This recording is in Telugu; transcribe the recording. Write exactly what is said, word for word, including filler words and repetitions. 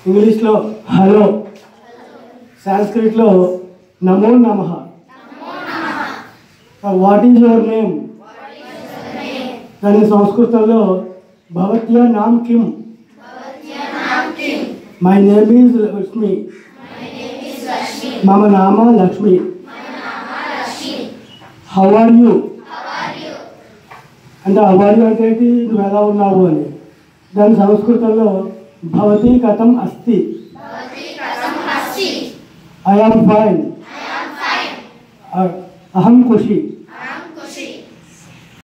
ఇంగ్లీష్లో హలో, సాంస్క్రిట్లో నమో నమః. What is your name? దాని సంస్కృతంలో భవత్యా నామ్ కిమ్? My name is Lakshmi. మమ నామ లక్ష్మి. హౌ ఆర్ యూ అంటే హౌ ఆర్ యూ అంటే ఏంటి, నువ్వు ఎలా ఉన్నావు అని. దాని సంస్కృతంలో భవతి కథం అస్తి? I am fine. అహం ఖుషి.